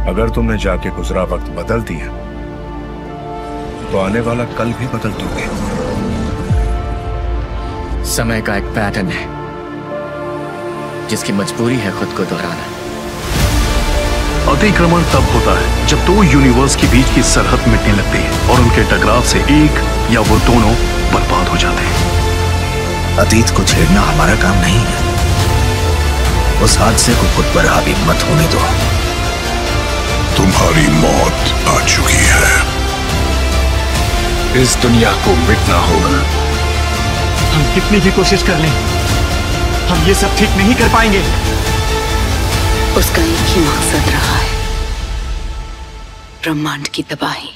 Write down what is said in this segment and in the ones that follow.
अगर तुमने जाके गुजरा वक्त बदल दिया तो आने वाला कल भी बदल दोगे। समय का एक पैटर्न है जिसकी मजबूरी है खुद को दोहराना। अतिक्रमण तब होता है जब दो यूनिवर्स के बीच की सरहद मिटने लगती है और उनके टकराव से एक या वो दोनों बर्बाद हो जाते हैं। अतीत को छेड़ना हमारा काम नहीं है। उस हादसे को खुद पर हावी मत होने दो। तुम्हारी मौत आ चुकी है। इस दुनिया को मिटना होगा। हम कितनी भी कोशिश कर लें, हम ये सब ठीक नहीं कर पाएंगे। उसका एक ही मकसद रहा है, ब्रह्मांड की तबाही।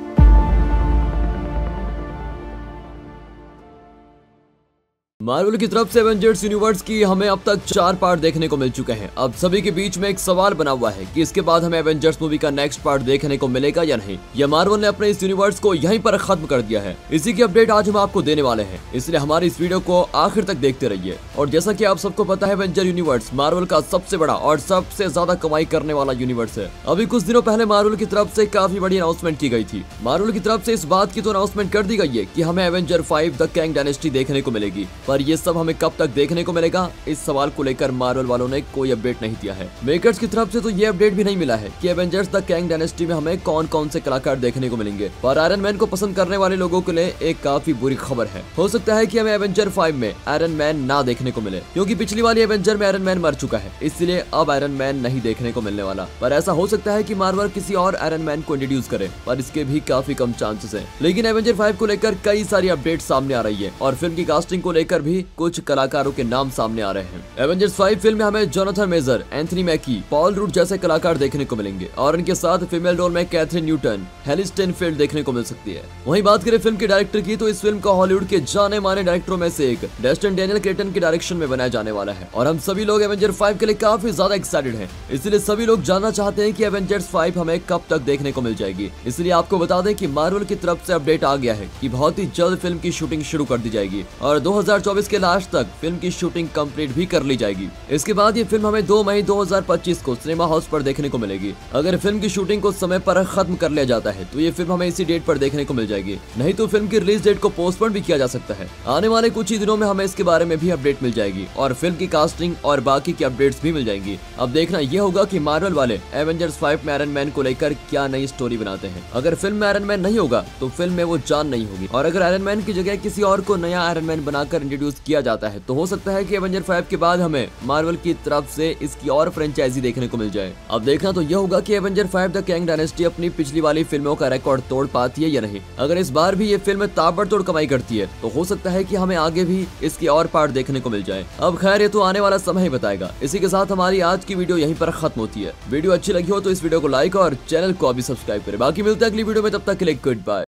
मार्वल की तरफ से एवेंजर्स यूनिवर्स की हमें अब तक 4 पार्ट देखने को मिल चुके हैं। अब सभी के बीच में एक सवाल बना हुआ है कि इसके बाद हमें एवेंजर्स मूवी का नेक्स्ट पार्ट देखने को मिलेगा या नहीं। या मार्वल ने अपने इस यूनिवर्स को यहीं पर खत्म कर दिया है। इसी की अपडेट आज हम आपको देने वाले हैं, इसलिए हमारी इस वीडियो को आखिर तक देखते रहिए। और जैसा कि आप सबको पता है, एवेंजर यूनिवर्स मार्वल का सबसे बड़ा और सबसे ज्यादा कमाई करने वाला यूनिवर्स है। अभी कुछ दिनों पहले मार्वल की तरफ से काफी बड़ी अनाउंसमेंट की गई थी। मार्वल की तरफ से इस बात की तो अनाउंसमेंट कर दी गई है कि हमें एवेंजर 5 द कैंग डायनेस्टी देखने को मिलेगी, पर ये सब हमें कब तक देखने को मिलेगा, इस सवाल को लेकर मार्वल वालों ने कोई अपडेट नहीं दिया है। मेकर्स की तरफ से तो ये अपडेट भी नहीं मिला है कि एवेंजर्स द कैंग डायनेस्टी में हमें कौन कौन से कलाकार देखने को मिलेंगे। पर आयरन मैन को पसंद करने वाले लोगों के लिए एक काफी बुरी खबर है। हो सकता है कि हमें एवेंजर 5 में आयरन मैन ना देखने को मिले, क्योंकि पिछली वाली एवेंजर में आयरन मैन मर चुका है, इसलिए अब आयरन मैन नहीं देखने को मिलने वाला। पर ऐसा हो सकता है कि मार्वल किसी और आयरन मैन को इंट्रोड्यूस करे, पर इसके भी काफी कम चांसेस है। लेकिन एवेंजर 5 को लेकर कई सारी अपडेट सामने आ रही है और फिल्म की कास्टिंग को लेकर भी कुछ कलाकारों के नाम सामने आ रहे हैं। एवेंजर्स 5 फिल्म में हमें Jonathan Major, Anthony Mackie, Paul Rudd जैसे कलाकार देखने को मिलेंगे और इनके साथ फीमेल रोल में कैथरीन न्यूटन, हेली स्टेनफील्ड देखने को मिल सकती है। वहीं बात करें फिल्म के डायरेक्टर की, तो इस फिल्म को हॉलीवुड के जाने माने डायरेक्टरों में से एक डेस्टिन डैनियल क्रेटन के डायरेक्शन में बनाया जाने वाला है। और हम सभी लोग एवेंजर 5 के लिए काफी ज्यादा एक्साइटेड हैं, इसलिए सभी लोग जानना चाहते हैं कि एवेंजर्स 5 हमें कब तक देखने को मिल जाएगी। इसलिए आपको बता दें कि मार्वल की तरफ से अपडेट आ गया है कि बहुत ही जल्द फिल्म की शूटिंग शुरू कर दी जाएगी और 2024 के लास्ट तक फिल्म की शूटिंग कंप्लीट भी कर ली जाएगी। इसके बाद ये फिल्म हमें 2 मई 2025 को सिनेमा हाउस पर देखने को मिलेगी। अगर फिल्म की शूटिंग को समय पर खत्म कर लिया जाता है तो ये फिल्म हमें इसी डेट पर देखने को मिल जाएगी, नहीं तो फिल्म की रिलीज डेट को पोस्टपोन भी किया जा सकता है। आने वाले कुछ ही दिनों में हमें इसके बारे में भी अपडेट मिल जाएगी और फिल्म की कास्टिंग और बाकी की अपडेट्स भी मिल जाएंगी। अब देखना यह होगा कि मार्वल वाले एवेंजर्स 5 में आयरन मैन को लेकर क्या नई स्टोरी बनाते हैं। अगर फिल्म में आयरन मैन नहीं होगा तो फिल्म में वो जान नहीं होगी, और अगर आयरन मैन की जगह किसी और को नया आयरन मैन बनाकर इंट्रोड्यूस किया जाता है तो हो सकता है कि एवेंजर 5 के बाद हमें मार्वल की तरफ से इसकी और फ्रेंचाइजी देखने को मिल जाए। अब देखना तो यह होगा कि एवेंजर 5 द कैंग डायनेस्टी अपनी पिछली वाली फिल्मों का रिकॉर्ड तोड़ पाती है या नहीं। अगर इस बार भी ये फिल्म ताबड़तोड़ कमाई करती है तो हो सकता है कि हमें आगे भी इसकी और पार्ट देखने को मिल जाए। अब खैर ये तो आने वाला समय ही बताएगा। इसी के साथ हमारी आज की वीडियो यहीं पर खत्म होती है। वीडियो अच्छी लगी हो तो इस वीडियो को लाइक और चैनल को अभी सब्सक्राइब करें। बाकी मिलते हैं अगली वीडियो में, तब तक के लिए गुड बाय।